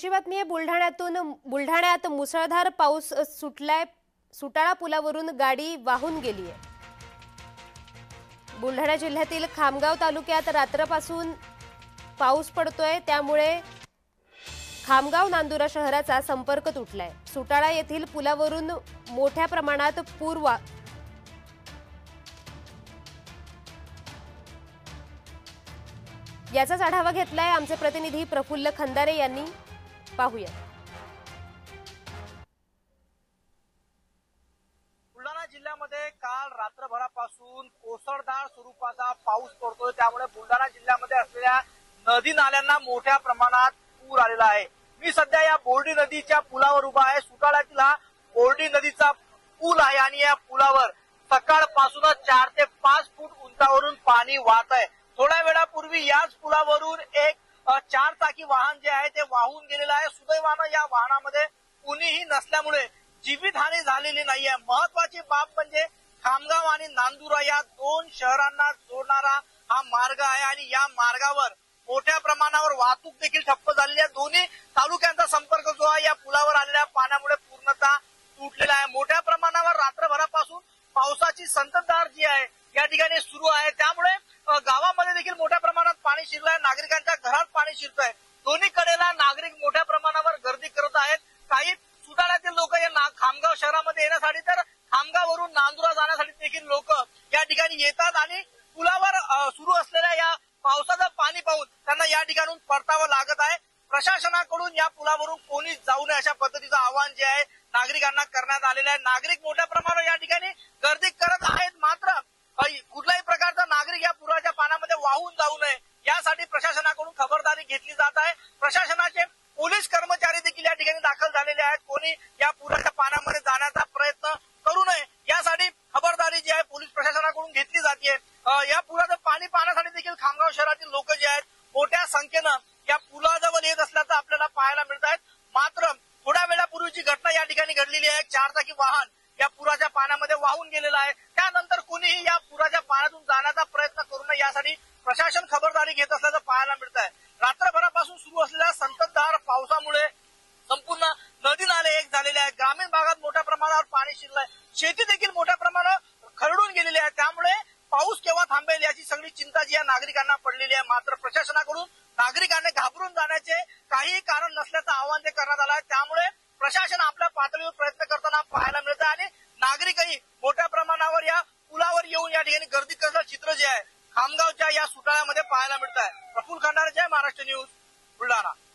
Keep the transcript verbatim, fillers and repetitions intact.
पुढची बातमी आहे बुलढाण्यातून बुलढाण्यात मुसळधार पाऊस सुटलाय। सुटाळा पुलावरून गाडी वाहून गेली आहे। बुलढाणा जिल्ह्यातील खामगाव तालुक्यात रात्रपासून पाऊस पडतोय, त्यामुळे खामगाव नांदुरा शहराचा संपर्क तुटलाय। सुटाळा येथील पुलावरून मोठ्या प्रमाणात पूर वा याचाच आढावा घेतलाय आमचे प्रतिनिधी प्रफुल्ल खंदारे यांनी। पाहूया। बुलढाणा जिल्ह्यामध्ये काल रात्रभरापासून कोसळधार स्वरूपाचा पाऊस पडतोय, त्यामुळे बुलढाणा जिल्ह्यामध्ये असलेल्या नदी नाल्यांना मोठ्या प्रमाणात पूर आलेला आहे। मी सध्या या बोर्डी नदीच्या पुलावर उभा आहे। सुटाळ्यातील हा बोर्डी नदीचा पूल आहे आणि या पुलावर सकाळपासूनच चार ते पाच फूट उंचावरून पाणी वाहत आहे। थोड्या वेळापूर्वी याच पुलावरून एक चार चाकी वाहन जे आहे ते वाहून गेलेलं आहे। सुदैवानं या वाहनामध्ये कुणीही नसल्यामुळे जीवितहानी झालेली नाहीये। महत्वाची बाब म्हणजे खामगाव आणि नांदुरा या दोन शहरांना जोडणारा हा मार्ग आहे आणि या मार्गावर मोठ्या प्रमाणावर वाहतूक देखील ठप्प झालेली आहे। दोन्ही तालुक्यांचा संपर्क जो आहे या पुलावर आलेल्या पाण्यामुळे पूर्णतः तुटलेला आहे। मोठ्या प्रमाणावर रात्रभरापासून पावसाची संततधार जी आहे या ठिकाणी सुरू आहे, त्यामुळे गावामध्ये देखील मोठ्या प्रमाणात पाणी शिरलंय। नागरिकांच्या घरात पाणी शिरतंय। दोन्ही कडेला नागरिक मोठ्या प्रमाणावर गर्दी करत आहेत। काही सुटाळ्यातील लोक या खामगाव शहरामध्ये येण्यासाठी तर खामगाववरून नांदुरा जाण्यासाठी देखील लोक या ठिकाणी येतात आणि पुलावर सुरू असलेल्या या पावसाचं पाणी पाहून त्यांना या ठिकाणून परतावं लागत आहे। प्रशासनाकडून या पुलावरून कोणी जाऊ नये अशा पद्धतीचं आवाहन जे आहे नागरिकांना करण्यात आलेलं आहे। नागरिक मोठ्या प्रमाणावर या ठिकाणी गर्दी करत आहेत, मात्र कुठल्याही प्रकारचा नागरिक या पुराच्या पाण्यामध्ये वाहून जाऊ नये यासाठी प्रशासनाकडून खबरदारी घेतली जात आहे। प्रशासनाचे पोलीस कर्मचारी देखील या ठिकाणी दाखल झालेले आहेत। कोणी या पुराच्या पाण्यामध्ये जाण्याचा प्रयत्न करू नये यासाठी खबरदारी जी आहे पोलीस प्रशासनाकडून घेतली जाते। या पुराचं पाणी पाहण्यासाठी देखील खामगाव शहरातील लोक जे आहेत मोठ्या संख्येनं या पुलाजवळ येत असल्याचं आपल्याला पाहायला मिळत आहे। मात्र थोड्या वेळापूर्वीची घटना या ठिकाणी घडलेली आहे। चारचाकी वाहन या पुराच्या पाण्यामध्ये वाहून गेलेलं आहे। त्यानंतर कुणीही या पुराच्या पाण्यातून जाण्याचा प्रयत्न करू नये यासाठी प्रशासन खबरदारी घेत असल्याचं पाहायला मिळत आहे। रात्रभरापासून सुरू असलेल्या संततधार पावसामुळे संपूर्ण नदी नाले एक झालेले आहेत। ग्रामीण भागात मोठ्या प्रमाणावर पाणी शिरलंय। शेती देखील मोठ्या प्रमाणावर खरडून गेलेली आहे। त्यामुळे पाऊस केव्हा थांबेल याची सगळी चिंता जी या नागरिकांना पडलेली आहे। मात्र प्रशासनाकडून नागरिकांना घाबरून जाण्याचे काही कारण नसल्याचं आवाहन करण्यात आलं आहे। त्यामुळे प्रशासन आपल्या पातळीवर प्रयत्न करताना पाहायला मिळतं आणि नागरिकही मोठ्या प्रमाणावर या पुलावर येऊन या ठिकाणी गर्दी करण्याचं चित्र जे आहे खामगावच्या या सुटाळ्यामध्ये पाहायला मिळत आहे। प्रफुल्ल खंदारे, जय महाराष्ट्र न्यूज, बुलढाणा।